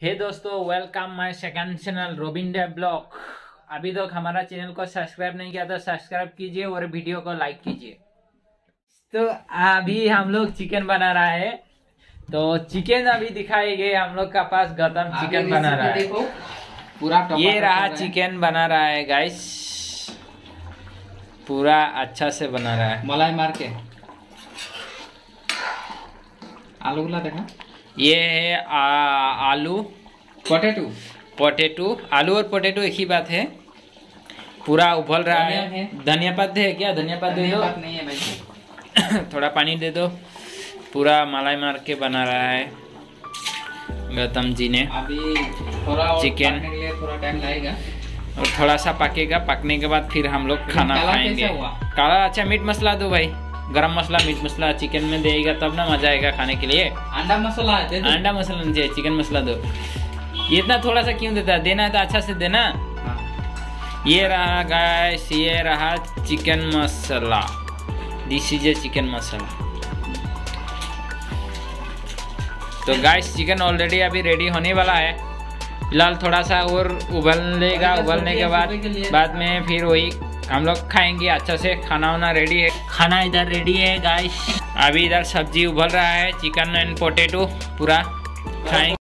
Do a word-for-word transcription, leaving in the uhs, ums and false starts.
हे दोस्तों, welcome my second channel Robin Dey blog. अभी तक हमारा चैनल को सब्सक्राइब नहीं किया तो सब्सक्राइब कीजिए और वीडियो को लाइक कीजिए। तो अभी हम लोग चिकन बना रहा है, तो चिकन अभी दिखाएंगे। हम लोग का पास गौतम चिकन बना रहा है, पूरा ये रहा चिकन बना रहा है गाइस, पूरा अच्छा से बना रहा है। मलाई मार के आलू गुला देखा, ये है आ, आलू पोटैटो पोटैटो आलू और पोटैटो एक ही बात है। पूरा उबल रहा है। धनिया पत्ते है क्या? धनिया पत्ते दे दो। नहीं है भाई थोड़ा पानी दे दो। पूरा मलाई मार के बना रहा है गौतम जी ने। अभी थोड़ा और चिकन पकने के लिए थोड़ा टाइम लगेगा और थोड़ा सा पकेगा। पकने के बाद फिर हम लोग खाना काला खाएंगे। कैसा हुआ? काला अच्छा। मीट मसाला दो भाई, गरम मसाला मीट मसाला चिकन में देगा तब ना मजा आएगा खाने के लिए। अंडा मसाला दे दो। अंडा मसाला नहीं चाहिए, चिकन मसाला दो। ये इतना थोड़ा सा क्यों देता है? देना है तो अच्छा से देना। हाँ। ये रहा गाइस, ये रहा chicken masala. This is a chicken masala. तो गाइस चिकन ऑलरेडी अभी रेडी होने वाला है। फिलहाल थोड़ा सा और उबलेगा। उबलने के बाद बाद में फिर वही हम लोग खाएंगे अच्छा से। खाना वाना रेडी है, खाना इधर रेडी है गाइस। अभी इधर सब्जी उबल रहा है, चिकन एंड पोटैटो पूरा खाएंगे।